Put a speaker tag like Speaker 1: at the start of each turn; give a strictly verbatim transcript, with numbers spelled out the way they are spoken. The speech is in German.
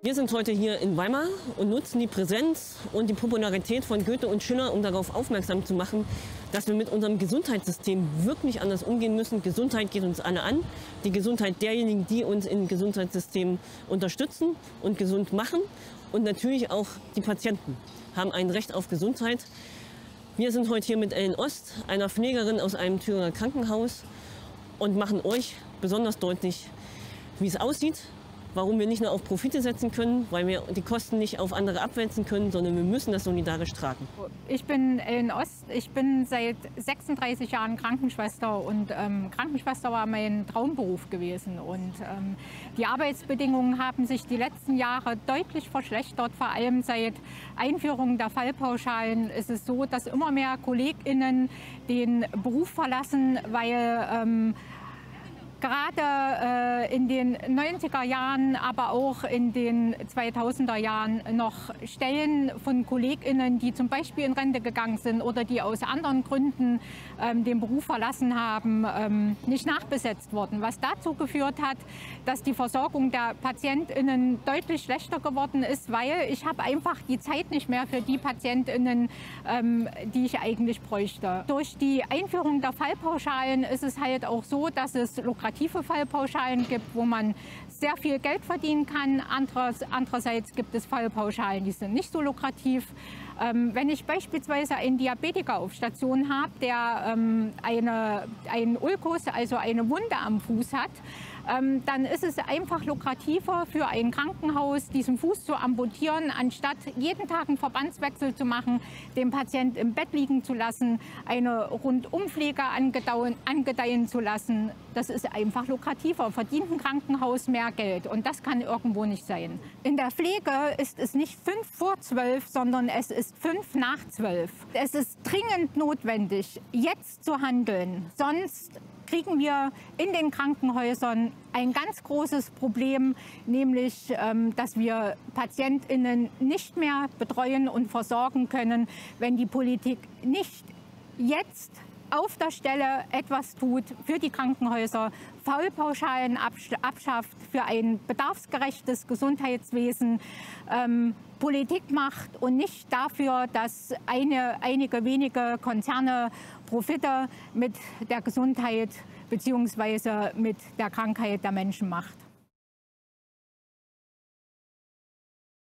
Speaker 1: Wir sind heute hier in Weimar und nutzen die Präsenz und die Popularität von Goethe und Schiller, um darauf aufmerksam zu machen, dass wir mit unserem Gesundheitssystem wirklich anders umgehen müssen. Gesundheit geht uns alle an. Die Gesundheit derjenigen, die uns im Gesundheitssystem unterstützen und gesund machen. Und natürlich auch die Patienten haben ein Recht auf Gesundheit. Wir sind heute hier mit Ellen Ost, einer Pflegerin aus einem Thüringer Krankenhaus, und machen euch besonders deutlich, wie es aussieht, warum wir nicht nur auf Profite setzen können, weil wir die Kosten nicht auf andere abwälzen können, sondern wir müssen das solidarisch tragen.
Speaker 2: Ich bin Ellen Ost. Ich bin seit sechsunddreißig Jahren Krankenschwester und ähm, Krankenschwester war mein Traumberuf gewesen. Und ähm, die Arbeitsbedingungen haben sich die letzten Jahre deutlich verschlechtert. Vor allem seit Einführung der Fallpauschalen ist es so, dass immer mehr KollegInnen den Beruf verlassen, weil ähm, gerade äh, in den neunziger Jahren, aber auch in den zweitausender Jahren noch Stellen von KollegInnen, die zum Beispiel in Rente gegangen sind oder die aus anderen Gründen ähm, den Beruf verlassen haben, ähm, nicht nachbesetzt wurden. Was dazu geführt hat, dass die Versorgung der PatientInnen deutlich schlechter geworden ist, weil ich habe einfach die Zeit nicht mehr für die PatientInnen, ähm, die ich eigentlich bräuchte. Durch die Einführung der Fallpauschalen ist es halt auch so, dass es lukrative Fallpauschalen gibt, wo man sehr viel Geld verdienen kann. Anderes, andererseits gibt es Fallpauschalen, die sind nicht so lukrativ. Ähm, wenn ich beispielsweise einen Diabetiker auf Station habe, der ähm, eine, einen Ulkus, also eine Wunde am Fuß hat, ähm, dann ist es einfach lukrativer für ein Krankenhaus, diesen Fuß zu amputieren, anstatt jeden Tag einen Verbandswechsel zu machen, den Patient im Bett liegen zu lassen, eine Rundumpflege angedeihen, angedeihen zu lassen. Das ist einfach lukrativer, verdient ein Krankenhaus mehr Geld, und das kann irgendwo nicht sein. In der Pflege ist es nicht fünf vor zwölf, sondern es ist fünf nach zwölf. Es ist dringend notwendig, jetzt zu handeln, sonst kriegen wir in den Krankenhäusern ein ganz großes Problem, nämlich, ähm, dass wir PatientInnen nicht mehr betreuen und versorgen können, wenn die Politik nicht jetzt auf der Stelle etwas tut für die Krankenhäuser, Fallpauschalen abschafft, für ein bedarfsgerechtes Gesundheitswesen ähm, Politik macht und nicht dafür, dass eine, einige wenige Konzerne Profite mit der Gesundheit bzw. mit der Krankheit der Menschen macht.